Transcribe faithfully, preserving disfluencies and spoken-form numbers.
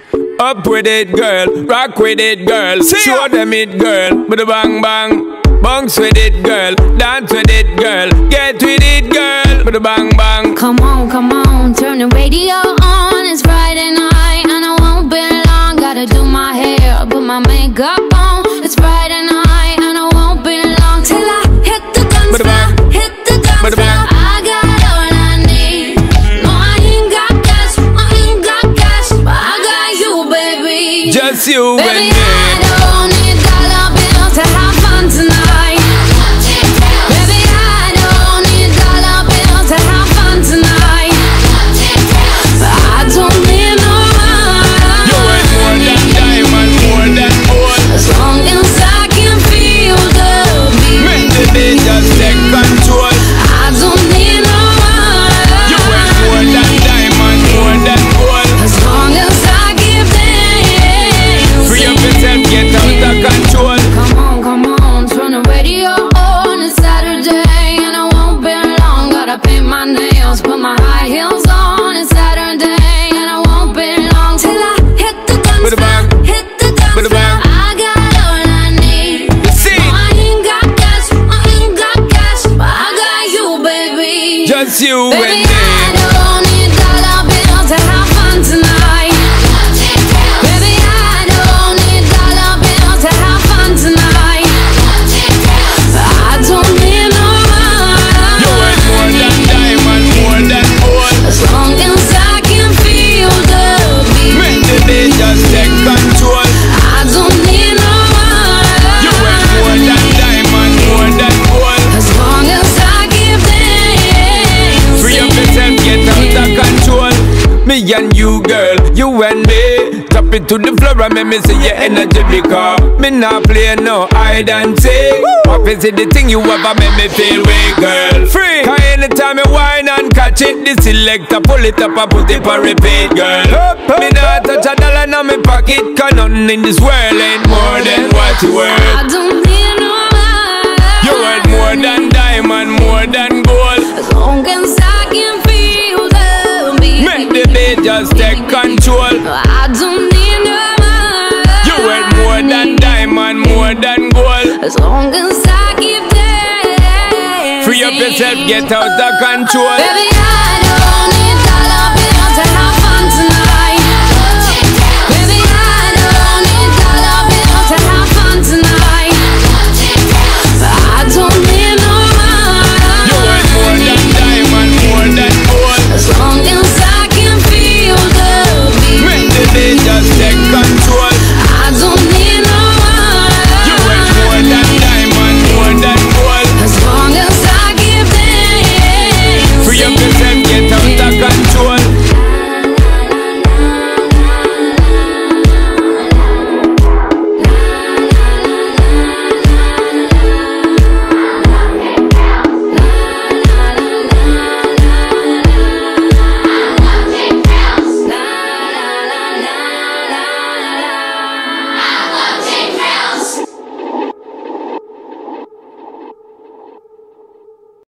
Up with it, girl. Rock with it, girl. Show them it, girl. With a bang bang. Bounce with it, girl. Dance with it, girl. Get with it, girl. With a bang bang. Come on, come on. Turn the radio on. It's Friday night and I won't be long. Gotta do my hair, put my makeup on. It's Friday night and I won't be long till I hit the guns now. Hit the guns now. I got all I need. No, I ain't got cash. I ain't got cash, but I got you, baby. Just you baby, and me. I don't need dollar bills to have fun tonight. Baby, I don't need dollar bills to have fun tonight. But I don't need no money. You ain't more than diamond, more than gold. As long as I can feel the beat. Make the beat just take control. I don't need no money. You ain't more than diamond, more than gold. As long as I give them. Free up yourself, get out of control. Come on, come on, turn the radio on. It's Saturday and I won't be long. Gotta paint my nails, put my high heels on. It's Saturday and I won't be long till I hit the guns now. Hit the guns now. I got all I need. See, no, I ain't got cash, I ain't got cash, but I got you, baby. just you Baby, and me. I don't need dollar bills to have fun tonight. Baby, I don't need dollar bills to have fun tonight. But I don't need no You ain't more money. than diamond, more than gold. As long as I can feel the beat. Make the beat just take control. I don't need no You ain't more money. than diamond, more than gold. As long as I give them. Free up yourself, get out of control. Me and you, girl, you and me. Tap it to the floor and make me see your energy, because me not play no hide and seek. What is it, the thing you ever make me feel way, girl? Free. Cause anytime you whine and catch it, the selector pull it up and put it for repeat, girl. Me not touch a dollar in my pocket, cause nothing in this world ain't more than what you worth. I don't need no money. You worth more than diamond, more than gold. As long as I can feel the beat. Make the beat just take control. I don't need no money. You worth more than diamond, more than gold. As long as I keep dancing. Free up yourself, get out of control. Baby, I